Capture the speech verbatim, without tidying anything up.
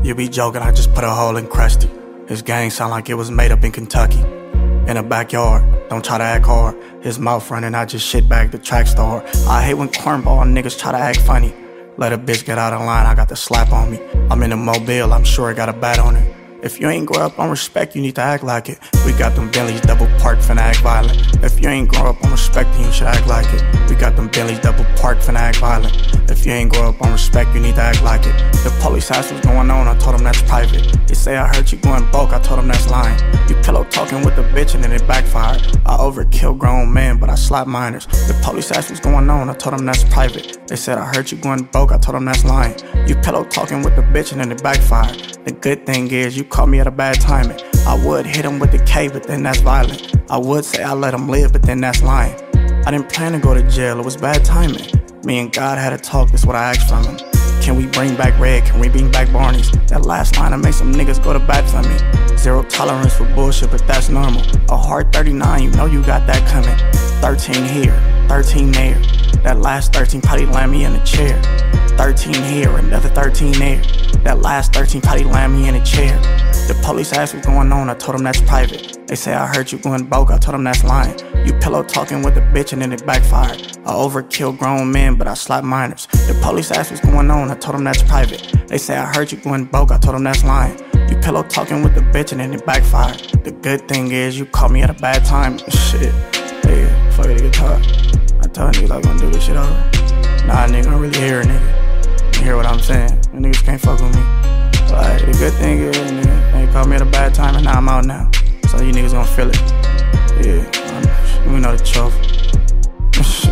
You be joking, I just put a hole in Krusty. His gang sound like it was made up in Kentucky. In the backyard, don't try to act hard. His mouth running, I just shit back the track star. I hate when cornball niggas try to act funny. Let a bitch get out of line, I got the slap on me. I'm in a mobile, I'm sure it got a bat on it. If you ain't grow up on respect, you need to act like it. We got them Bentleys double parked, finna act violent. If you ain't grow up on respect, then you should act like it. We got them Bentleys double parked, finna act violent. If you ain't grow up on respect, you need to act like it. The police asked what's going on, I told them that's private. They say I heard you going bulk, I told them that's lying. You pillow talking with a bitch and then it backfired. I overkill grown men, but I slap minors. The police asked what's going on, I told them that's private. They said I heard you going bulk, I told them that's lying. You pillow talking with a bitch and then it backfired. The good thing is you caught me at a bad timing. I would hit him with the K, but then that's violent. I would say I let him live, but then that's lying. I didn't plan to go to jail, it was bad timing. Me and God had a talk, that's what I asked from him. Can we bring back Red, can we bring back Barney's? That last line, I made some niggas go to bat for me. Zero tolerance for bullshit, but that's normal. A hard thirty-nine, you know you got that coming. Thirteen here, thirteen there. That last thirteen probably land me in a chair. Thirteen here, another thirteen there. That last thirteen probably land me in a chair. The police asked what's going on, I told them that's private. They say I heard you going bulk, I told them that's lying. You pillow talking with a bitch and then it backfired. I overkill grown men, but I slap minors. The police asked what's going on, I told them that's private. They say I heard you going bulk, I told them that's lying. You pillow talking with a bitch and then it backfired. The good thing is you caught me at a bad time. Shit, yeah, fuck it, guitar. I told niggas I was gonna do this shit over. Nah, nigga, I really hear a nigga. You hear what I'm saying? The niggas can't fuck with me. Like, the good thing is, nigga, they caught me at a bad time and now I'm out now. So you niggas gonna feel it. Yeah, we know the truth.